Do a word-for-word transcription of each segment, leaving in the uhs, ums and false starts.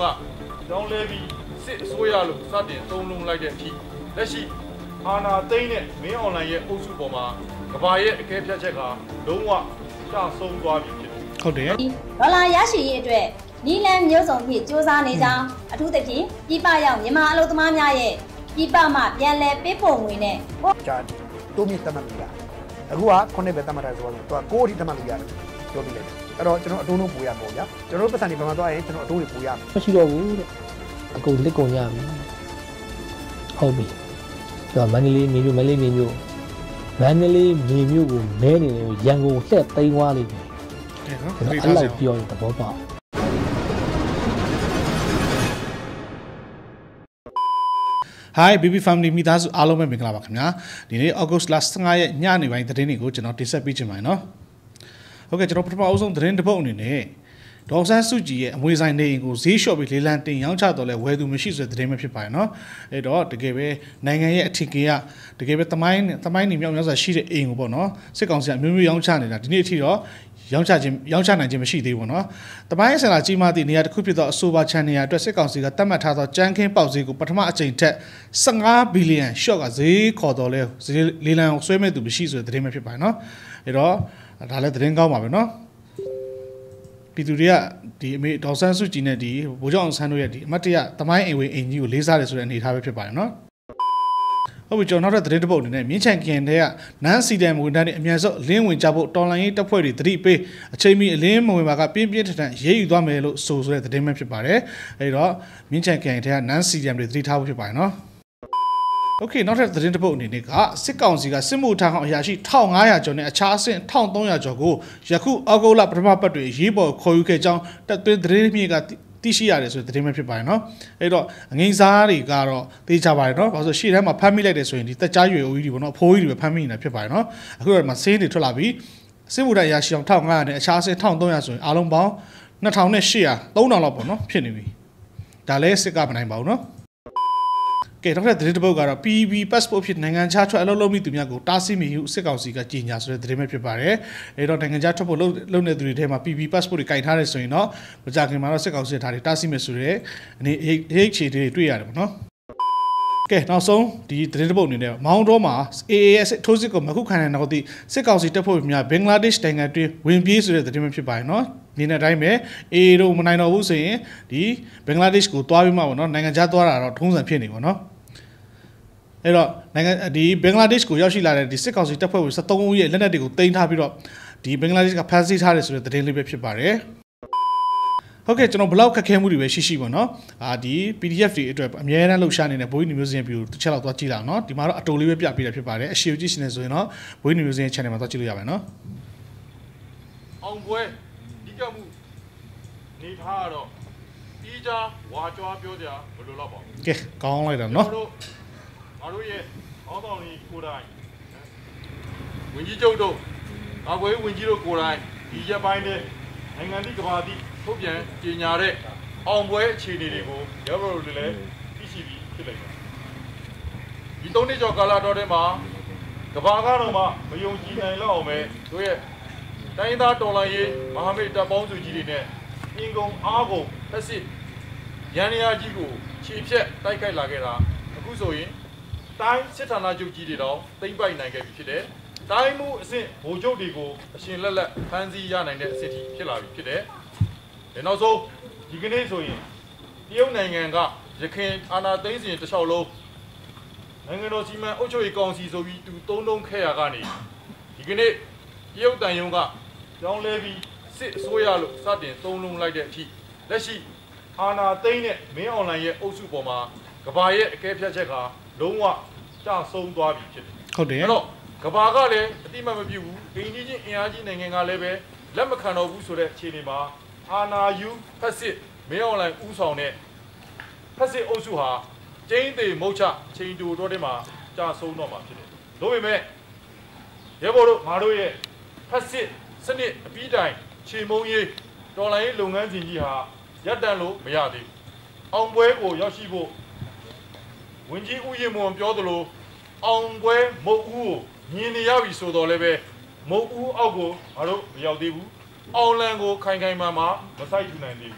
ကကြောင်းလဲပြီးစစ်အစိုးရလို့စတင်သုံးလုံးလိုက်တဲ့အထိလက်ရှိအာဏာသိမ်းတဲ့မင်းအွန်လိုင်းရဲ့အုပ်စုပေါ်မှာကဘာရဲ့အကဲဖြတ်ချက်ကလုံးဝကျဆုံးသွားပြီဖြစ်တယ်ဟုတ်တယ်ဒေါ်လာရရှိရေးအတွက်နီလန်မျိုးစုံဖြင့်စ조사နေကြောင်းအထူးသဖြင့်ပြည်ပရောက်မြန်မာအလုပ်သမားများရဲ့ပြည်ပမှပြန်လည်ပေးပို့ငွေနဲ့ကြာတိုးမြင့်တတ်မှတ်လို့ရတယ်အခုကခုနှစ်ပဲတတ်မှတ်တယ်ဆိုတော့သူကကိုးအထိတတ်မှတ်လို့ရတယ်ပြောပြလိုက်တယ်အဲ့တော့ကျွန်တော်အတုံးလုံးပို့ရပေါ့ဗျာကျွန်တော်ပတ်စံတွေဘာမှသွားရင်ကျွန်တော်အတုံးတွေပို့ရမယ်မရှိတော့ဘူးတဲ့အကုန်လက်ကုန်ရပြီဟုတ်ပြီကျွန်တော်မန္တလေးမြေမြို့မန္တလေးမြေမြို့မန္တလေးမြေမြို့ကိုမဲနေတယ်ရန်ကုန်လှည့်သိမ်းသွားလိမ့်မယ်အဲ့လောက်ပြောရင်သဘောပေါက် Hi B B Family မိသားစုအားလုံးပဲမင်္ဂလာပါခင်ဗျာဒီနေ့ August လ 十五 ရက်ညနေပိုင်းသတင်းတွေကိုကျွန်တော်တင်ဆက်ပေးချင်ပါတယ်နော်ဟုတ်ကဲ့ကျွန်တော်ပထမအဆုံးသတင်းတစ်ပုဒ်အနေနဲ့ဒေါက်ဆန်းစုကြည်ရဲ့အမွေဆိုင်နေအိမ်ကိုဈေးလျှော့ပြီးလေလံတင်ရောင်းချတော့လဲဝယ်သူမရှိဆိုတဲ့သတင်းပဲဖြစ်ပါတယ်နော်အဲ့တော့တကယ်ပဲနိုင်ငံရဲ့အထင်ကြီးကတကယ်ပဲတမိုင်းတမိုင်းနေမြောက်များစွာရှိတဲ့အိမ်ကိုပေါ့နော်စစ်ကောင်စီကအမျိုးမျိုးရောင်းချနေတာဒီနေ့အထိတော့ရောင်းချခြင်းရောင်းချနိုင်ခြင်းမရှိသေးဘူးနော်တပိုင်းဆန္ဒကြီးမားသည့်နေရာတစ်ခုဖြစ်သောအဆိုပါချန်နေရာအတွက်စစ်ကောင်စီကတတ်မှတ်ထားသောကြမ်းခင်းပေါက်ဈေးကိုပထမအကြိမ်ထက်十五ဘီလီယံရှော့ကဈေးခေါ်တော်လဲဈေးလေလံဆွဲမဲ့သူမရှိဆိုတဲ့သတင်းပဲဖြစ်ပါတယ်နော်အဲ့တော့ဒါလည်းသတင်းကောင်းပါပဲနော်ပြည်သူတွေကဒီအမေဒေါက်ဆန်းစုကြည်နဲ့ဒီဗိုလ်ချုပ်အောင်ဆန်းတို့ရဲ့ဒီအမတ်တရတမိုင်းအိမ်ဝင်အိမ်ကြီးကိုလေးစားတယ်ဆိုတဲ့အနေအထားပဲဖြစ်ပါတယ်နော်ဟုတ်ပြီကျွန်တော်နောက်တဲ့သတင်းတစ်ပုဒ်အနေနဲ့မြင်းချန်ခင်တဲ့ကနန်းစီတန်ဝန်ထမ်းတွေအမြန်ဆုံးလင်းဝင်ကြဖို့တော်လိုင်းရေးတပ်ဖွဲ့တွေတတိပေးအချိန်မီအလင်းမဝင်ပါကပြင်းပြင်းထန်ထန်ရေးယူသွားမယ်လို့ဆိုဆိုတဲ့သတင်းပဲဖြစ်ပါတယ်အဲဒီတော့မြင်းချန်ခင်တဲ့ကနန်းစီတန်တွေတတိထားဖို့ဖြစ်ပါတယ်နော်โอเคနောက်ထပ်သတင်းတစ်ပုဒ်အနေနဲ့ကစစ်ကောင်စီကစစ်မှုထမ်းအောင်အရာရှိတစ်ထောင်ငါးရာကျော်နဲ့အခြားအဆင့်တစ်ထောင်သုံးရာကျော်ကိုယခုအောက်ဂုတ်လပထမပတ်တွေရေးပေါ်ခေါ်ယူခဲ့ကြောင်းတပ်သွင်းသတင်းမြေကသိရှိရတယ်ဆိုတဲ့သတင်းပဲဖြစ်ပါတယ်နော်အဲ့တော့အငိမ့်စားတွေကတော့သိကြပါတယ်နော်ဘာလို့ဆိုရှေ့ထဲမှာဖမ်းမိလိုက်တယ်ဆိုရင်ဒီတက်ကြားရွယ်ဦးကြီးတွေပေါ့နော်အဖိုးကြီးတွေပဲဖမ်းမိနေတာဖြစ်ပါတယ်နော်အခုတော့မှဆေးတွေထွက်လာပြီးစစ်မှုထမ်းအရာရှိအောင်တစ်ထောင်ငါးရာနဲ့အခြားအဆင့်တစ်ထောင်သုံးရာဆိုရင်အားလုံးပေါင်းနှစ်ထောင်နဲ့ရှစ်ရာသုံးထောင်လောက်ပေါ့နော်ဖြစ်နေပြီဒါလည်းစစ်ကမနိုင်ပါဘူးနော်ကဲတော့တဲ့သတင်းတစ်ပုဒ်ကတော့ P B passport ဖြစ်နိုင်ငံခြားထွက်အလုပ်လုပ်မိသူများကိုတားဆီးမိဟုစစ်ကောင်စီကကြေညာဆိုတဲ့သတင်းပဲဖြစ်ပါတယ်အဲတော့နိုင်ငံခြားထွက်ဖို့လုပ်လုပ်နေသူတွေထဲမှာ P B passport တွေကင်ထားတယ်ဆိုရင်တော့မကြခင်မှာတော့စစ်ကောင်စီထားတွေတားဆီးမယ်ဆိုတဲ့အနေဟိတ်ချေတွေတွေ့ရတယ်ပေါ့နော်ကဲနောက်ဆုံးဒီသတင်းတစ်ပုဒ်အနေနဲ့မောင်းတော့မှာ A A S ထိုးစစ်ကိုမခုခံတဲ့နောက်သည့်စစ်ကောင်စီတပ်ဖွဲ့များဘင်္ဂလားဒေ့ရှ်နိုင်ငံတွင်ဝင်ပြေးဆိုတဲ့သတင်းပဲဖြစ်ပါတယ်နော်ဒီနေ့တိုင်းပဲ A A တို့မနိုင်တော့ဘူးဆိုရင်ဒီဘင်္ဂလားဒေ့ရှ်ကိုတွားပြီးမှပေါ့နော်နိုင်ငံခြားသွားတာတော့ထုံးစံဖြစ်နေပါနော်အဲ့တော့နိုင်ငံဒီဘင်္ဂလားဒေ့ရှ်ကိုရောက်ရှိလာတဲ့ဒီစစ်ကောင်စီတပ်ဖွဲ့ဝင်၁၃ဦးရဲ့လက်နက်တွေကိုတင်ထားပြီးတော့ဒီဘင်္ဂလားဒေ့ရှ်ကဖမ်းဆီးထားတယ်ဆိုတဲ့သတင်းလေးပဲဖြစ်ပါတယ်ဟုတ်ကဲ့ကျွန်တော်ဘလောက်ခက်ခဲမှုတွေပဲရှိရှိပေါ့နော်အာဒီ P D F တွေအတွက်အများအားလှုပ်ရှားနေတဲ့ဘိုးကြီးမျိုးစင်ပြူတစ်ချက်လောက်သွားကြည့်လာအောင်နော်ဒီမှာတော့အတူလေးပဲပြပေးတာဖြစ်ပါတယ်အရှိကိုကြည့်ရှင်နေဆိုရင်တော့ဘိုးကြီးမျိုးစင် channel မှာသွားကြည့်လို့ရပါတယ်နော်အောင်ပွဲဒီကမှုနေထားတော့ပြီးကြဝါကြွားပြောကြဘယ်လိုလောက်ပါကဲကောင်းလိုက်တာနော်ငါတို့ရဲ့အောင်းတောင်ကြီးကိုယ်တိုင်ဝင်ကြီးကျုပ်တို့အကွယ်ဝင်ကြီးတို့ကိုယ်တိုင်ဒီရက်ပိုင်းနဲ့နိုင်ငံတိကဘာတိထုတ်ပြန်ကြေညာတဲ့အောင်ပွဲအခြေအနေတွေကိုရောက်လို့လည်းသိရှိပြီးဖြစ်လိုက်တယ်ဒီသုံးနှစ်ကျော်ကာလတော်ထဲမှာကဘာကတော့မှမယုံကြည်နိုင်လောက်အောင်ပဲတို့ရဲ့တိုင်းသားတော်လှန်ရေးမဟာမိတ်တပ်ပေါင်းစုကြီးတွေနဲ့အင်ကုန်အားကုန်သက်စစ်ရန်ရာကြီးကိုခြေဖြတ်တိုက်ခိုက်လာခဲ့တာအခုဆိုရင်တိုင်းစစ်ဌာနချုပ်ကြီးတွေတော့တိမ့်ပိုက်နိုင်ခဲ့ပြီဖြစ်တယ်။တိုင်းမှုအဆင့်ဗိုလ်ချုပ်တွေကိုအရှင်လက်လက်ဖမ်းဆီးရနိုင်တဲ့အဆင့်ထိဖြစ်လာပြီဖြစ်တယ်။ဒါနောက်ဆုံးဒီကနေ့ဆိုရင်တရုတ်နိုင်ငံကရခိုင်အာဏာသိမ်းစဉ်တစ်လျှောက်လုံးနိုင်ငံတော်စီမံအုပ်ချုပ်ရေးကောင်စီဆိုပြီးသူသုံးလုံးခဲ့ရကနေဒီကနေ့တရုတ်တန်ယုံကကြောင်းလဲပြီးစစ်အစိုးရလို့စတင်သုံးလုံးလိုက်တဲ့အထိလက်ရှိအာဏာသိမ်းတဲ့မင်းအွန်လိုင်းရဲ့အုပ်စုပေါ်မှာကဘာရဲ့အကဲဖြတ်ချက်ကလုံးဝကျဆုံးသွားပြီဖြစ်တယ်ဟုတ်တယ်အဲ့တော့ကဘာကလည်းအတိမတ်မပြုတ်ဘူးအင်ကြီးချင်းအင်အားကြီးနိုင်ငံကလည်းပဲလက်မခံတော့ဘူးဆိုတဲ့အခြေအနေမှာအာနာယူဖက်စစ်မင်းအွန်လိုင်းဦးဆောင်တဲ့ဖက်စစ်အုပ်စုဟာကျင်းသေးမုတ်ချချိန်တူတော့တဲ့မှာကျဆုံးတော့မှာဖြစ်တယ်ဒါပေမဲ့ရဲဘော်တို့ငါတို့ရဲ့ဖက်စစ်စနစ်အပြီးတိုင်ခြေမုံရေးတော်လိုင်းရေးလုပ်ငန်းစဉ်ကြီးဟာရပ်တန့်လို့မရသေးဘူးအောင်ပွဲကိုရောက်ရှိဖို့ဝင်ကြီးဦးရင်မွန်ပြောသလိုအောင်ပွဲမုတ်ဦးကိုမြင်နေရပြီဆိုတော့လည်းပဲမုတ်ဦးအောက်ကိုငါတို့မရောက်သေးဘူးအောင်လန်ကိုခိုင်ခိုင်မာမာမဆိုင်ထူနိုင်သေးဘူး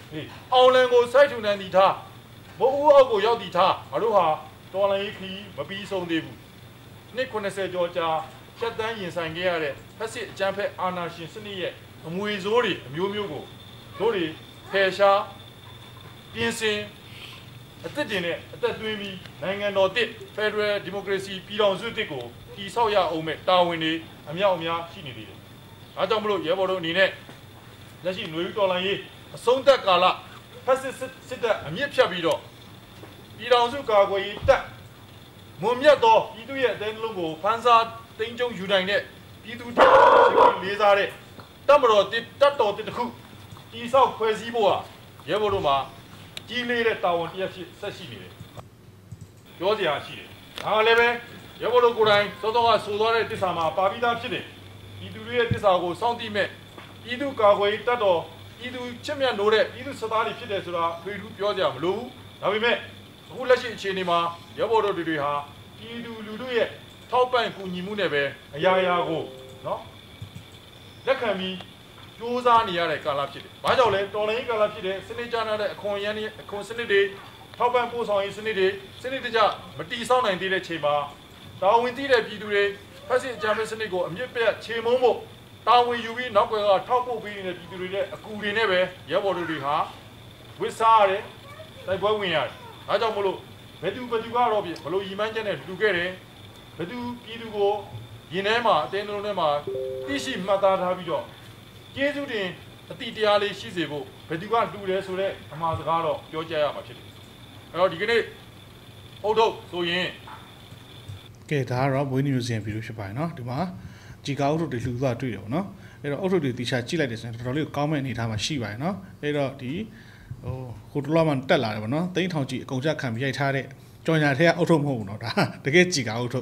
အောင်လန်ကိုစိုက်ထူနေသည်ထားမဟုတ်ဘူးအောက်ကိုရောက်သည်ထားငါတို့ဟာတော်လိုင်းခီးမပြီးဆုံးသေးဘူးနှစ်ခုနှစ်ဆယ်ကျော်ကြာဖြတ်တန်းရင်ဆိုင်ခဲ့ရတဲ့ဖက်စစ်အကြမ်းဖက်အာဏာရှင်စနစ်ရဲ့အမွေဆိုးတွေအမျိုးမျိုးကိုတို့တွေဖယ်ရှားပြင်ဆင်အသက်တင်နဲ့အသက်သွင်းပြီးနိုင်ငံတော်တစ် Federal Democracy ပြည်ထောင်စုတစ်ကိုတည်ဆောက်ရအောင်မဲ့တာဝန်တွေအမြောက်အများရှိနေသေးတယ်။ဒါကြောင့်မလို့ရဲဘော်တို့အနေနဲ့လက်ရှိຫນွေဦးတော်လှန်ရေးအဆုံးသက်ကာလဖက်စစ်စစ်တပ်အမြင့်ဖြတ်ပြီးတော့ပြည်ထောင်စုကာကွယ်ရေးတပ်မွန်မြတ်သောပြည်သူရဲ့အသေးလုံးကိုဖန်ဆာတိန်ကျုံယူနိုင်တဲ့ပြည်သူတပ်လေးစားတဲ့တပ်မတော်တစ်တပ်တော်တစ်ခုတည်ဆောက်ဖွဲ့စည်းဖို့ဟာရဲဘော်တို့မှာကြီးလေးတဲ့တာဝန်တစ်ဖြစ်ဆက်ရှိနေတယ်ပြောစရာရှိတယ်ဒါလည်းပဲရဲဘော်တို့ကိုယ်တိုင်စောစောကဆိုသွားတဲ့တစ္ဆာမှာပါပြီးသားဖြစ်တယ်ပြည်သူတွေရဲ့တစ္ဆာကိုစောင့်တိမဲ့ပြည်သူကာကွယ်ရေးတပ်တော်ပြည်သူချစ်မြတ်နိုးတဲ့ပြည်သူစသားတွေဖြစ်တယ်ဆိုတာဖေထူးပြောကြမလို့ဒါပေမဲ့အခုလက်ရှိအခြေအနေမှာရဲဘော်တို့တွေဟာပြည်သူလူထုရဲ့ထောက်ပံ့ကူညီမှုနဲ့ပဲအရာရာကိုနော်လက်ခံပြီးစူးစမ်းနေရတဲ့ကာလဖြစ်တယ်။ဘာကြောင့်လဲတော်လိုင်းကာလဖြစ်တဲ့စနစ်ကျတဲ့အခွန်ရန်အခွန်စနစ်တွေထောက်ပံ့ပို့ဆောင်ရေးစနစ်တွေစနစ်တကျမတီးဆောက်နိုင်သေးတဲ့ချိန်မှာတာဝန်တည်တဲ့ပြည်သူတွေဖက်စစ်အကြမ်းဖက်စနစ်ကိုအမြင့်ပြတ်ချေမှုန်းဖို့တာဝန်ယူပြီးနောက်ကွယ်ကထောက်ပို့ပေးနေတဲ့ပြည်သူတွေရဲ့အကူတွေနဲ့ပဲရဲဘော်တို့တွေဟာဝစ်စားရတယ်တိုက်ပွဲဝင်ရတယ်။ဒါကြောင့်မလို့ဘယ်သူဘယ်သူကတော့ဘလို့ရီမန်းချက်နဲ့လူခဲ့တယ်ဘယ်သူပြည်သူကိုရင်ထဲမှာအတင်းလုံးထဲမှာသိရှိမှတ်သားထားပြီးတော့ကျေးဇူးတင်အတိတရားလေးရှိစေဖို့ဘယ်သူကလူတယ်ဆိုတော့အမှားစကားတော့ပြောကြရမှာဖြစ်တယ်။အဲတော့ဒီကနေ့အုတ်ထုတ်ဆိုရင်ကဲဒါကတော့မွေးနေ့မျိုးစင်ဗီဒီယိုဖြစ်ပါတယ်နော်ဒီမှာជីကာအုတ်ထုတ်တွေလှူသွားတွေ့တယ်ပေါ့နော်အဲ့တော့အုတ်ထုတ်တွေတီချာကြည့်လိုက်တယ်ဆိုရင်တော်တော်လေးကောင်းမဲ့အနေထားမှာရှိပါတယ်နော်အဲ့တော့ဒီဟိုကိုတလောမှတက်လာတယ်ပေါ့နော်တိန်းထောင်ကြီးအကုန်ကြခံပြရိုက်ထားတဲ့ကြော်ညာထဲကအုတ်ထုတ်မဟုတ်ဘူးနော်ဒါတကယ်ជីကာအုတ်ထုတ်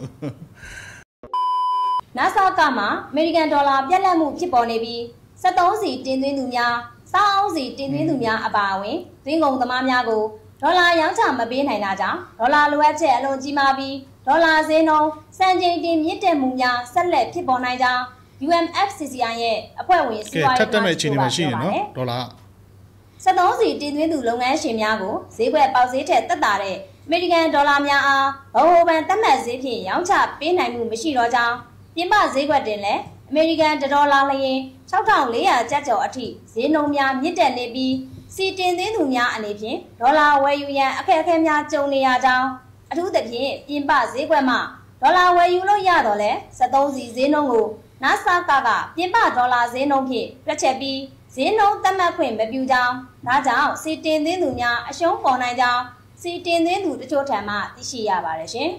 နာဆာကမှာအမေရိကန်ဒေါ်လာပြက်လက်မှုဖြစ်ပေါ်နေပြီးစက်သုံးစီတင်သွင်းသူများစားအုံးစီတင်သွင်းသူများအပါအဝင်သွင်းကုန်သမားများကိုဒေါ်လာရောင်းချမပေးနိုင်တာကြောင့်ဒေါ်လာလိုအပ်ချက်အလွန်ကြီးမားပြီးဒေါ်လာဈေးနှုန်းစံချိန်တင်မြင့်တက်မှုများဆက်လက်ဖြစ်ပေါ်နိုင်ကြောင်း U M F C C I ရဲ့အဖွဲ့ဝင်စီးပွားရေးထပ်တက်မဲ့အခြေအနေမှာရှိနေနော်ဒေါ်လာစက်သုံးစီတင်သွင်းသူလုပ်ငန်းရှင်များကိုဈေးကွက်ပေါက်ဈေးထက်သက်သာတဲ့အမေရိကန်ဒေါ်လာများအားဘဝဘဏ်သတ်မှတ်ဈေးဖြင့်ရောင်းချပေးနိုင်မှုမရှိတော့ကြောင်းပြင်ပဈေးကွက်တင်လည်းအမေရိကန်ဒေါ်လာလျင်၆ထောင်လေးရာကျပ်ကျော်အထိဈေးနှုန်းများမြင့်တက်နေပြီးစီတင်သွင်းသူများအနေဖြင့်ဒေါ်လာဝယ်ယူရန်အခက်အခဲများကြုံနေရကြောင်းအထူးသဖြင့်ပြင်ပဈေးကွက်မှဒေါ်လာဝယ်ယူလို့ရတော့လဲစက်သုံးစီဈေးနှုန်းကိုနာဆာကကပြင်ပဒေါ်လာဈေးနှုန်းဖြင့်တွက်ချက်ပြီးဈေးနှုန်းသတ်မှတ်ခွင့်မပြုကြောင်းဒါကြောင့်စီတင်သွင်းသူများအရှုံးပေါ်နိုင်ကြောင်းစီတင်သွင်းသူတချို့ထံမှသိရှိရပါတယ်ရှင်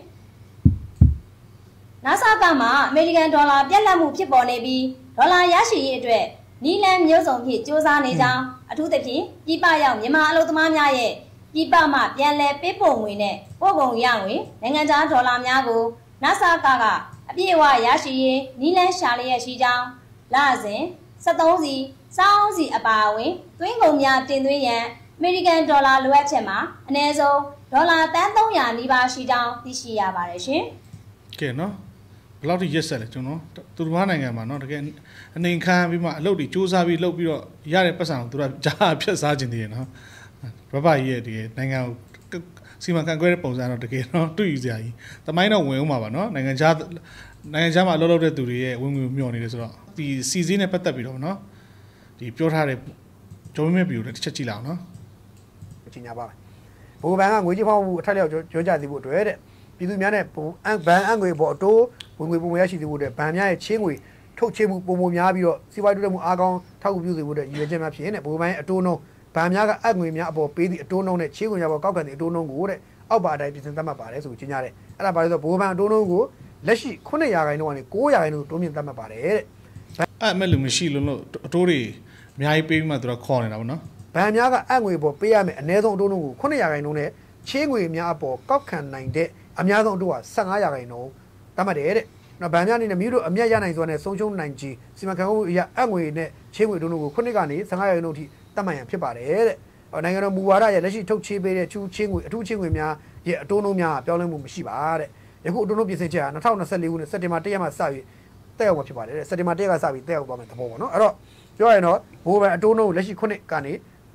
နာဆာကမှာအမေရိကန်ဒေါ်လာပြက်လက်မှုဖြစ်ပေါ်နေပြီးဒေါ်လာရရှိရေးအတွက်နီလန်မျိုးစုံဖြင့်စ조사နေကြောင်းအထူးသဖြင့်ပြည်ပရောက်မြန်မာအလုပ်သမားများရဲ့ပြည်ပမှပြန်လည်ပေးပို့ငွေနဲ့ပို့ကုန်ရငွေနိုင်ငံခြားဒေါ်လာများကိုနာဆာကကအပြည့်အဝရရှိရေးနီလန်ရှာလျက်ရှိကြောင်းလစဉ်စက်သုံးစီစောင်းစီအပါအဝင်သွင်းကုန်များတင်သွင်းရန်အမေရိကန်ဒေါ်လာလိုအပ်ချက်မှာအနည်းဆုံးဒေါ်လာတန်းသုံးရာနီးပါးရှိကြောင်းသိရှိရပါတယ်ရှင်ကဲနော်ဘယ်လောက်ထိရက်ဆက်လဲကျွန်တော်သူတို့ဘာနိုင်ငံမှာနော်တကယ်အနေခံပြီးမှအလုပ်တွေစူးစမ်းပြီးလုပ်ပြီးတော့ရတဲ့ပတ်စံကိုသူတို့ကြားဖြတ်စားခြင်းတည်းနော်ဘဘကြီးရဲ့ဒီနိုင်ငံကိုစီမံခန့်ခွဲတဲ့ပုံစံတော့တကယ်တော့တွေ့ယူစရာကြီးတမိုင်းတော့ဝင်အောင်ပါပါနော်နိုင်ငံခြားနိုင်ငံခြားမှာအလုပ်လုပ်တဲ့သူတွေရဲ့ဝင်ငွေမျှော်နေတယ်ဆိုတော့ဒီစီစည်းနဲ့ပတ်သက်ပြီးတော့နော်ဒီပြောထားတဲ့ဂျုံမဲဗီဒီယိုတစ်ချက်ကြည့်လိုက်အောင်နော်ကြီးညာပါမယ်ဘိုးဘန်ကငွေကြီးဖောက်မှုအထက်လျောက်ပြောကြသေးဖို့အတွက်တဲ့ပြည်သူများနဲ့ဘန်အငွေပေါ်အတိုးဝင်ငွေပုံရရှိသေးဖို့တဲ့ဗန်များရဲ့ချင်းငွေထုတ်ချေမှုပုံပုံများပြီးတော့စီးပွားရေးတိုးတက်မှုအားကောင်းထောက်ကူပြုစေဖို့တဲ့ရည်ရွယ်ချက်များဖြစ်နေဘိုးဘန်ရဲ့အတိုးနှုန်းဗန်များကအငွေများအပေါ်ပေးသည့်အတိုးနှုန်းနဲ့ချင်းငွေများပေါ်ကောက်ခံသည့်အတိုးနှုန်းကိုတဲ့အောက်ပါအတိုင်းပြင်ဆင်သတ်မှတ်ပါတယ်ဆိုပြီးညရတယ်အဲ့ဒါပါလို့ဆိုဘိုးဘန်အတိုးနှုန်းကိုလက်ရှိခုနှစ်ရာခိုင်နှုန်းကနေကိုးရာခိုင်နှုန်းတိုးမြင့်သတ်မှတ်ပါတယ်တဲ့အဲ့မဲ့လူမရှိလို့လို့အတိုးတွေအများကြီးပေးပြီးမှသူတို့ခေါ်နေတာပေါ့နော်ဗန်များကအငွေပေါ်ပေးရမယ်အနည်းဆုံးအတိုးနှုန်းကိုခုနှစ်ရာခိုင်နှုန်းနဲ့ချင်းငွေများအပေါ်ကောက်ခံနိုင်တဲ့အများဆုံးအတိုးကဆယ့်ငါးရာခိုင်နှုန်းသတ်မှတ်တယ်တဲ့နော်ဗန်များအနေနဲ့မြို့တို့အမြတ်ရနိုင်စွာနဲ့ဆုံးရှုံးနိုင်ခြင်းစီမံခန့်ခွဲမှုအရာအငွေနဲ့ချင်းငွေအတိုးနှုန်းကိုခုနှစ်ကနေဆယ့်ငါးရာခိုင်နှုန်းအထိသတ်မှတ်ရန်ဖြစ်ပါတယ်တဲ့နိုင်ငံတော်မူဝါဒရဲ့လက်ရှိထုတ်ချေးပေးတဲ့ချူချင်းငွေအထူးချင်းငွေများရဲ့အတိုးနှုန်းများပြောင်းလဲမှုမရှိပါတဲ့ယခုအတိုးနှုန်းပြင်ဆင်ချက်ဟာ၂၀၂၄ခုနှစ်စက်တင်ဘာ၁ရက်မှစပြီးတက်ရောက်မှာဖြစ်ပါတယ်တဲ့စက်တင်ဘာ၁ရက်ကစပြီးတက်ရောက်သွားမယ်သဘောပေါ့နော်အဲ့တော့ပြောရရင်တော့ဘိုးဘန်အတိုးနှုန်းလက်ရှိခုနှစ်ကနေ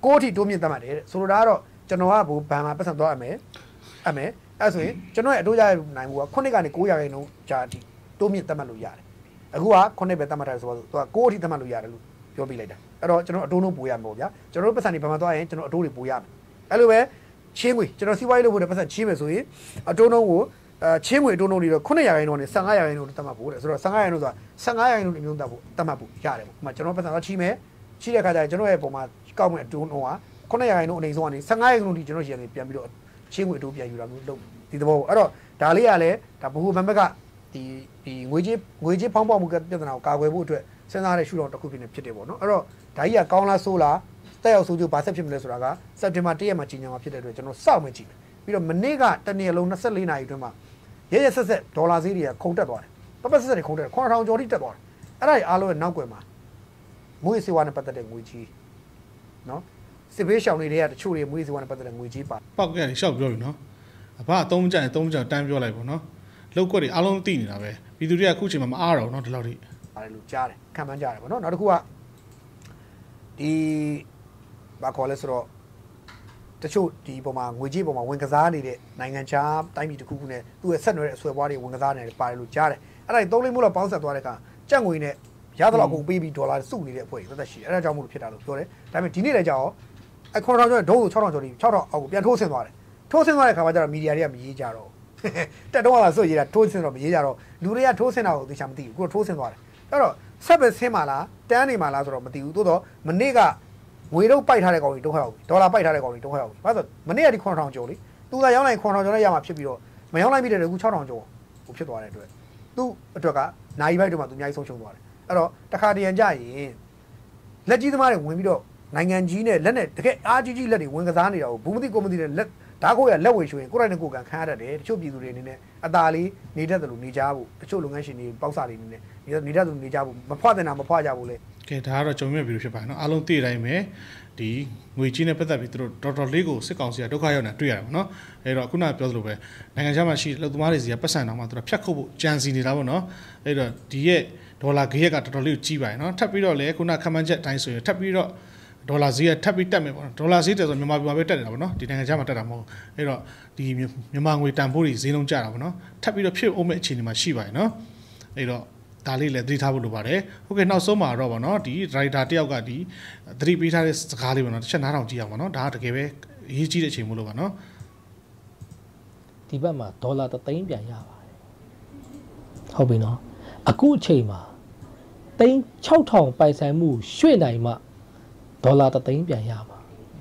ကိုထိတိုးမြင့်တတ်မှတ်တယ်ဆိုလိုတာကတော့ကျွန်တော်ကဘူဘန်မှာပတ်စံသွားအမယ်အမယ်အဲ့ဆိုရင်ကျွန်တော်ရဲ့အတိုးရနိုင်မှုကခုနှစ်ကနေ9ရာခိုင်နှုန်းကြာတိတိုးမြင့်တတ်မှတ်လို့ရတယ်အခုကခုနှစ်ပဲတတ်မှတ်တယ်ဆိုတော့သူက9အထိတတ်မှတ်လို့ရတယ်လို့ပြောပြလိုက်တာအဲ့တော့ကျွန်တော်အတိုးနှုန်းပို့ရမှာပေါ့ဗျာကျွန်တော်တို့ပတ်စံနေဘန်မှာသွားရင်ကျွန်တော်အတိုးတွေပို့ရမယ်အဲ့လိုပဲချင်းငွေကျွန်တော်စီးပွားရေးလုပ်ဖို့တဲ့ပတ်စံချင်းမယ်ဆိုရင်အတိုးနှုန်းကိုအဲချင်းငွေအတိုးနှုန်းတွေတော့ခုနှစ်ရာခိုင်နှုန်းနဲ့15ရာခိုင်နှုန်းတတ်မှတ်ဖို့တဲ့ဆိုတော့15ရာခိုင်နှုန်းဆိုတာ15ရာခိုင်နှုန်းအမျိုးတတ်ဖို့တတ်မှတ်ဖို့ရတယ်ပေါ့ဥပမာကျွန်တော်ပတ်စံတော့ချင်းမယ်ချင်းတဲ့ခါကျရင်ကျွန်တော်ရဲ့ပုံမှာကောက်မဲ့အတိုးနှုန်းကခုနှစ်ရာခိုင်နှုန်းအနေဆုံးကနေ15ရာခိုင်နှုန်းထိကျွန်တော်ရှယ်နေပြန်ပြီးတော့ချင်းငွေအတိုးပြန်ယူတာမျိုးလုပ်ဒီသဘောပေါ့အဲ့တော့ဒါလေးကလည်းဒါဘိုးဘန်ဘက်ကဒီဒီငွေကြေးငွေကြေးဖောင်းပေါက်မှုကပြဿနာကိုကာကွယ်ဖို့အတွက်စဉ်းစားတဲ့ရှုထောင့်တစ်ခုဖြစ်နေဖြစ်တယ်ပေါ့နော်အဲ့တော့ဒါကြီးကကောင်းလားဆိုးလားတက်ရောက်ဆိုးကျိုးဘာဆက်ဖြစ်မလဲဆိုတာကစက်တင်ဘာတစ်ရက်မှာကြီးညာမှာဖြစ်တဲ့အတွက်ကျွန်တော်စောင့်မကြည့်ပြီးတော့မနေ့ကတနေ့လုံး24နာရီအတွင်းမှာရဲရဲဆက်ဆက်ဒေါ်လာဈေးတွေကခုန်တက်သွားတယ်ပပဆက်ဆက်တွေခုန်တက်တယ်9000ကျော်ထိတက်သွားတယ်အဲ့ဒါကြီးအားလုံးရဲ့နောက်ွယ်မှာငွေစေဝါနဲ့ပတ်သက်တဲ့ငွေကြီးနော်စစ်ဘေးရှောင်တွေကတချို့တွေငွေစေဝါနဲ့ပတ်သက်တဲ့ငွေကြီးပါပေါက်ကရရှောက်ပြောပြီနော်အဘအသုံးကြရင်သုံးကြတန်းပြောလိုက်ပေါ့နော်လောက်ကွက်တွေအားလုံးသိနေတာပဲပြည်သူတွေကအခုချိန်မှာမအားတော့နော်ဒီလောက်ထိအားလို့ကြားတယ်ခံမှန်းကြတယ်ပေါ့နော်နောက်တစ်ခုကဒီဘာခေါ်လဲဆိုတော့တချို့ဒီပုံမှာငွေကြီးပုံမှာဝင်ကစားနေတဲ့နိုင်ငံခြားတိုင်းပြည်တစ်ခုခုနဲ့သူ့ရဲ့ဆက်နွယ်တဲ့အဆွဲပွားတွေဝင်ကစားနေတယ်ပါတယ်လို့ကြားတယ်အဲ့ဒါကြီးသုံးလေးမို့လောက်ပေါင်းဆက်သွားတဲ့အခါကြက်ငွေနဲ့ရသလောက်ကုန်ပေးပြီးဒေါ်လာစုနေတဲ့အဖွဲ့တွေသက်သက်ရှိတယ်အဲ့ဒါကြောင့်မို့လို့ဖြစ်တာလို့ပြောတယ်ဒါပေမဲ့ဒီနေ့လည်းကြောက်အဲ့ခွန်ထောင်ကျော်ဒုံးကို6000ကျော်ဒီ6000အောက်ကိုပြန်ထိုးဆင်းသွားတယ်ထိုးဆင်းသွားတဲ့ခါမှာကျတော့မီဒီယာတွေကမရေးကြတော့တက်တော့လာဆိုရေးတာထိုးဆင်းတော့မရေးကြတော့လူတွေကထိုးဆင်းတာကိုသိချာမသိဘူးကိုထိုးဆင်းသွားတယ်အဲ့တော့ဆက်ပဲဆင်းပါလားတန်းနေပါလားဆိုတော့မသိဘူးသို့တော့မနေ့ကငွေတော့ပိုက်ထားတဲ့ကောင်တွေဒုက္ခရောက်ပြီဒေါ်လာပိုက်ထားတဲ့ကောင်တွေဒုက္ခရောက်ပြီဘာလို့မနေ့ကဒီခွန်ထောင်ကျော်လေသူကရောင်းလိုက်ခွန်ထောင်ကျော်နဲ့ရမှာဖြစ်ပြီးတော့မရောင်းလိုက်မိတဲ့အခု6000ကျော်ဟိုဖြစ်သွားတဲ့အတွက်သူ့အတွက်ကနိုင်ပိုက်တော့မှသူအများကြီးဆုံးရှုံးသွားတယ်အဲ့တော့တခါတရံကြရင်လက်ကြီးသမားတွေဝင်ပြီးတော့နိုင်ငံကြီးနဲ့လက်နဲ့တကယ်အားကြီးကြီးလက်တွေဝင်ကစားနေတာကိုဘူးမသိကိုမသိတဲ့လက်ဓာတ်ကိုရလက်ဝေရွှေကိုယ်တိုင်နဲ့ကိုယ်ကန်ခံရတတ်တယ်တချို့ပြည်သူတွေအနေနဲ့အသာလေးနေတတ်တယ်လို့နေကြဖို့တချို့လုပ်ငန်းရှင်တွေပေါက်စားတွေအနေနဲ့နေတတ်တယ်လို့နေကြဖို့မဖွတဲ့နာမဖွကြဘူးလေကဲဒါကတော့ကြုံရပြီဖြစ်ပါတယ်နော်အားလုံးသိတိုင်းပဲဒီငွေကြီးနဲ့ပတ်သက်ပြီးသူတို့တော်တော်လေးကိုစစ်ကောင်စီကဒုက္ခရောက်နေတာတွေ့ရတယ်ပေါ့နော်အဲ့တော့ခုနကပြောသလိုပဲနိုင်ငံခြားမှာရှိတဲ့လူသမားတွေစီကပတ်စံတောင်မှသူတို့ဖြတ်ခုတ်ဖို့ကြံစီနေတာပေါ့နော်အဲ့တော့ဒီရဲ့ဒေါ်လာဂရက်ကတော်တော်လေးကိုကြီးပါတယ်နော်ထပ်ပြီးတော့လည်းခုနခမှန်းချက်အတိုင်းဆိုရင်ထပ်ပြီးတော့ဒေါ်လာဈေးကထပ်ပြီးတက်မယ်ပေါ့နော်ဒေါ်လာဈေးတက်ဆိုမြန်မာပြည်မှာပဲတက်နေတာပေါ့နော်ဒီနိုင်ငံခြားမှာတက်တာမဟုတ်အဲ့တော့ဒီမြန်မာငွေတန်ဖိုးတွေဈေးလုံးကျတာပေါ့နော်ထပ်ပြီးတော့ဖြစ်အောင်မဲ့အခြေအနေမှာရှိပါတယ်နော်အဲ့တော့ဒါလေးလည်းသတိထားဖို့လိုပါတယ်ဟုတ်ကဲ့နောက်ဆုံးမှာတော့ဗောနော်ဒီဒရိုက်တာတယောက်ကဒီသတိပေးထားတဲ့စကားလေးဗောနော်တစ်ချက်နားထောင်ကြည့်အောင်ဗောနော်ဒါကတကယ်ပဲအရေးကြီးတဲ့အချိန်မို့လို့ပါနော်ဒီဘက်မှာဒေါ်လာတစ်သိန်းပြန်ရပါတယ်ဟုတ်ပြီနော်အခုအချိန်မှာသိန်း6000ပိုင်ဆိုင်မှုရွှေ့နိုင်မှဒေါ်လာတစ်သိန်းပြန်ရမှာ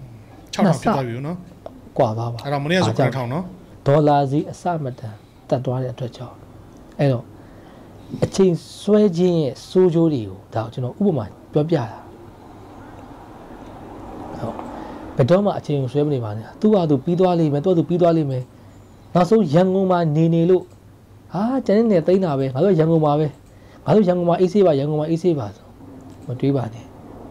6000ဖြစ်သွားပြီနော်ကွာပါပါအဲ့တော့မနေ့ကဆို9000နော်ဒေါ်လာဈေးအစမတန်တက်သွားတဲ့အတွက်ကြောင့်အဲ့တော့အချိန်ဆွဲခြင်းရဲ့စိုးကျိုးတွေကိုဒါကျွန်တော်ဥပမာပြောပြတာဟုတ်ဘယ်တော့မှအချိန်ဆွဲမနေပါနဲ့သူ့ဟာသူပြီးသွားလိမ့်မယ်သူ့ဟာသူပြီးသွားလိမ့်မယ်နောက်ဆုံးရန်ကုန်မှာနေနေလို့ဟာကျန်နေသိန်းတာပဲငါတို့ရန်ကုန်မှာပဲငါတို့ရန်ကုန်မှာအေးဆေးပါရန်ကုန်မှာအေးဆေးပါဆိုမတွေးပါနဲ့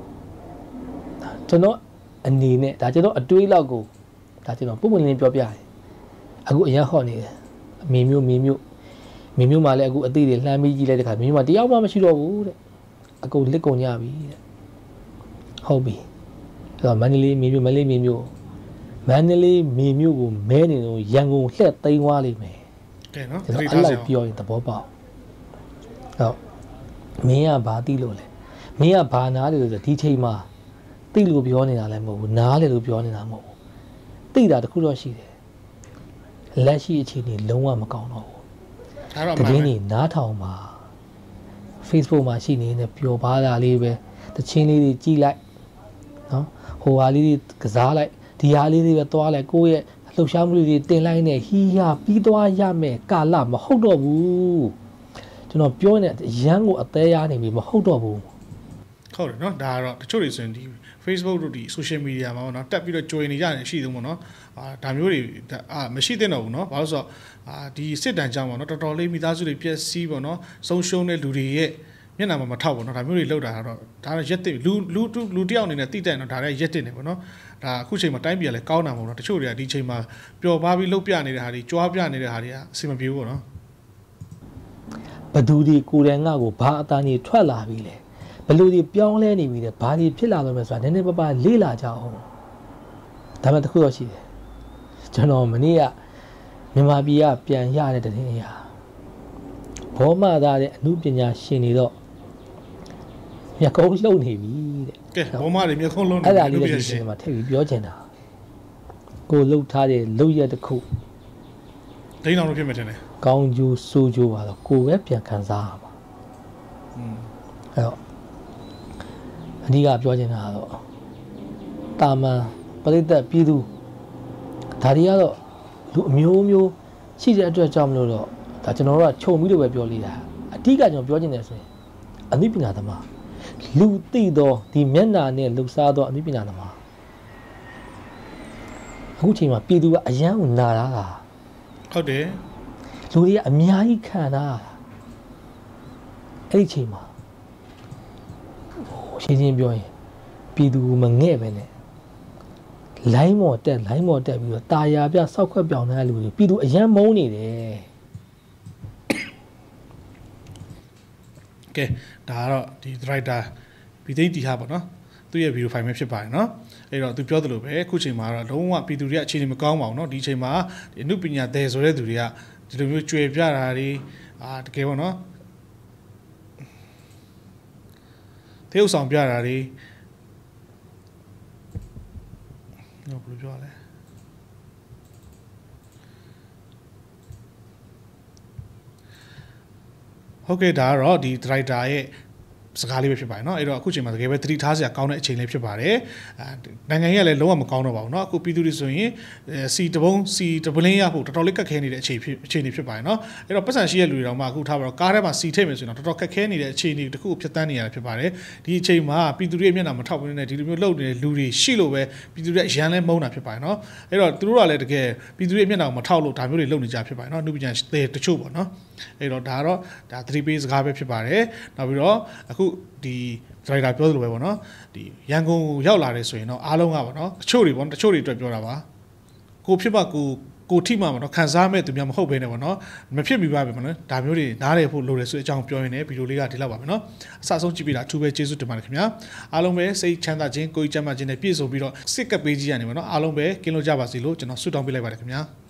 ကျွန်တော်အနေနဲ့ဒါကျွန်တော်အတွေးလောက်ကိုဒါကျွန်တော်ပုံမှန်လေးပြောပြတယ်အခုအရင်ဟော့နေတယ်အမေမျိုးမေမျိုးမင်းမျိုးမှလည်းအခုအသေးတွေလှမ်းပြီးကြည့်လိုက်တဲ့ခါမင်းမျိုးမှတယောက်မှမရှိတော့ဘူးတဲ့အကုန်လစ်ကုန်ကြပြီတဲ့ဟုတ်ပြီအဲ့တော့မန္တလေးမင်းမျိုးမန္တလေးမင်းမျိုးမန္တလေးမင်းမျိုးကိုမဲနေတော့ရန်ကုန်လှက်သိမ်းသွားလိမ့်မယ်ကဲနော်အဲ့လိုပြောရင်သဘောပေါက်ဟုတ်မင်းကဘာသိလို့လဲမင်းကဘာနားလေလို့ဆိုဒီချိန်မှာသိလို့ပြောနေတာလည်းမဟုတ်ဘူးနားလေလို့ပြောနေတာမဟုတ်ဘူးသိတာတခုတော့ရှိတယ်လက်ရှိအခြေအနေလုံးဝမကောင်းတော့ဘူးတကယ်နေနားထောင်မှာ Facebook မှာရှိနေတဲ့ပျော်ပါတာလေးပဲတချင်းလေးတွေကြည့်လိုက်နော်ဟိုဟာလေးတွေကစားလိုက်ဒီဟာလေးတွေပဲသွားလိုက်ကိုယ့်ရဲ့လှုပ်ရှားမှုတွေတင်လိုက်နေဟီးရပြီးသွားရမယ်ကာလမဟုတ်တော့ဘူးကျွန်တော်ပြောနေတဲ့အရန်ကိုအသေးရနေပြီမဟုတ်တော့ဘူးဟုတ်တယ်နော်ဒါကတော့တချို့တွေဆိုရင်ဒီ Facebook တို့ဒီ social media မှာပေါ့နော်တက်ပြီးတော့ join နေကြတယ်ရှိသေးတယ်ပေါ့နော်အာဒါမျိုးတွေအာမရှိသင့်တော့ဘူးနော်ဘာလို့ဆိုတော့အာဒီစစ်တမ်းကြောင့်ပေါ့နော်တော်တော်လေးမိသားစုတွေပြည့်စည်ပေါ့နော်ဆုံးရှုံးတဲ့လူတွေရဲ့မျက်နှာမှာမထောက်ပေါ့နော်ဒါမျိုးတွေလောက်တာတော့ဒါတော့ရက်တင်လူလူလူတယောက်အနေနဲ့တိတဲ့နော်ဒါလည်းရက်တင်နေပေါ့နော်ဒါအခုချိန်မှာတိုင်းပြည်ကလည်းကောင်းတာပေါ့နော်တချို့တွေကဒီချိန်မှာပျော်ပါပြီးလှုပ်ပြနေတဲ့ဟာတွေကြွားပြနေတဲ့ဟာတွေကအဆင်မပြေဘူးပေါ့နော်ဘသူတွေကိုယ်တိုင်ငါ့ကိုဘာအတန်းကြီးထွက်လာပြီလဲဘလူတွေပြောင်းလဲနေပြီလေဘာတွေဖြစ်လာလို့လဲဆိုတာနည်းနည်းပါးပါးလေ့လာကြအောင်ဒါမှတခုတော့ရှိတယ်ကျွန်တော်မနေ့ကမြန်မာပြည်ကပြန်ရတဲ့တဲ့နေရာဘောမသားတဲ့အမှုပညာရှင်တွေတော့မျက်ကုံးလှုပ်နေပြီတဲ့ကဲဘောမတွေမျက်ခုံးလုံးနေအဲ့ဒါလေးတွေဒီမှာထည့်ပြီးပြောချင်တာကိုလှုပ်ထားတဲ့လှုပ်ရက်တစ်ခုဒိန်းအောင်လို့ဖြစ်မယ်ထင်တယ်ကောင်းကျိုးဆိုးကျိုးပါတော့ကိုပဲပြန်ခံစားရမှာอืมအဲ့တော့အဓိကပြောချင်တာကတော့တာမန်ပရိသတ်ပြည်သူဒါတွေကတော့လူအမျိုးမျိုးရှိတဲ့အတွက်ကြောင့်မလို့တော့ဒါကျွန်တော်တို့ကခြုံပြီးတော့ပဲပြောလိုက်တာအဓိကကျွန်တော်ပြောချင်တယ်ဆိုရင်အနုပညာသမားလူသိတော့ဒီမျက်နာနဲ့လှူစားတော့အနုပညာသမားအခုချိန်မှာပြည်သူကအယံကိုနာတာကဟုတ်တယ်လူတွေကအများကြီးခံတာအဲ့ဒီချိန်မှာရှင်းရှင်းပြောရင်ပြည်သူမငဲ့ပဲနဲ့လိုင်းမော်တက်လိုင်းမော်တက်ပြီးတော့တာယာပြစောက်ခွက်ပြောင်းတဲ့လူတွေပြည်သူအယံမုန်းနေတယ်ကဲဒါကတော့ဒီ director ပြည်သိတီဟာပေါ့နော်သူ့ရဲ့ video file ပဲဖြစ်ပါတယ်เนาะအဲ့တော့သူပြောသလိုပဲအခုချိန်မှာတော့လုံးဝပြည်သူတွေကအခြေအနေမကောင်းပါဘူးเนาะဒီချိန်မှာဒီအမှုပညာတဲ့ဆိုတဲ့သူတွေကဒီလိုမျိုးကြွယ်ပြတာတွေအာတကယ်ပေါ့เนาะသေဥဆောင်ပြတာတွေတော့ဘယ်လိုပြောလဲဟုတ်ကဲ့ဒါကတော့ဒီ director ရဲ့စကားလေးပဲဖြစ်ပါတယ်เนาะအဲ့တော့အခုချိန်မှာတကယ်ပဲသတိထားစရာကောင်းတဲ့အချိန်လေးဖြစ်ပါတယ်အဲနိုင်ငံကြီးကလည်းလုံးဝမကောင်းတော့ပါဘူးเนาะအခုပြည်သူတွေဆိုရင်စီတပုံးစီတပလင်းရဖို့တော်တော်လေးကက်ခဲနေတဲ့အခြေဖြစ်အခြေအနေဖြစ်ပါတယ်เนาะအဲ့တော့ပတ်စံရှိတဲ့လူတွေတောင်မှအခုထားပါတော့ကားထဲမှာစီထိတ်မယ်ဆိုရင်တော့တော်တော်ခက်ခဲနေတဲ့အခြေအနေတစ်ခုကိုဖြတ်တန်းနေရတာဖြစ်ပါတယ်ဒီအချိန်မှာပြည်သူတွေရဲ့မျက်နှာမထောက်ပနေဒီလိုမျိုးလှုပ်နေတဲ့လူတွေရှိလို့ပဲပြည်သူတွေရန်လဲမုန်းတာဖြစ်ပါတယ်เนาะအဲ့တော့သူတို့ကလည်းတကယ်ပြည်သူတွေရဲ့မျက်နှာကိုမထောက်လို့ဒါမျိုးတွေလှုပ်နေကြဖြစ်ပါတယ်เนาะအမှုပညာတဲ့တချို့ပေါ့เนาะအဲ့တော့ဒါကတော့ဒါသတိပေးစကားပဲဖြစ်ပါတယ်နောက်ပြီးတော့အခုဒီ driver ပြောသလိုပဲပေါ့နော်ဒီရန်ကုန်ရောက်လာတယ်ဆိုရင်တော့အားလုံးကပေါ့နော်တချို့တွေပေါ့တချို့တွေအတွက်ပြောတာပါကိုဖြစ်မှကိုကိုထိမှပေါ့နော်ခံစားမဲ့သူများမဟုတ်ဘဲနဲ့ပေါ့နော်မဖြစ်မိပါပဲပေါ့နော်ဒါမျိုးတွေနားလည်ဖို့လိုတယ်ဆိုတဲ့အကြောင်းပြောရင်းနဲ့ဗီဒီယိုလေးကဒီလောက်ပါပဲနော်အစဆုံးကြည့်ပြတာအထူးပဲကျေးဇူးတင်ပါတယ်ခင်ဗျာအားလုံးပဲစိတ်ချမ်းသာခြင်းကိုယ်ကျန်းမာခြင်းနဲ့ပြည့်စုံပြီးတော့စစ်ကပ်ပေးကြရနေပါနော်အားလုံးပဲကင်းလို့ကြပါစေလို့ကျွန်တော်ဆုတောင်းပေးလိုက်ပါတယ်ခင်ဗျာ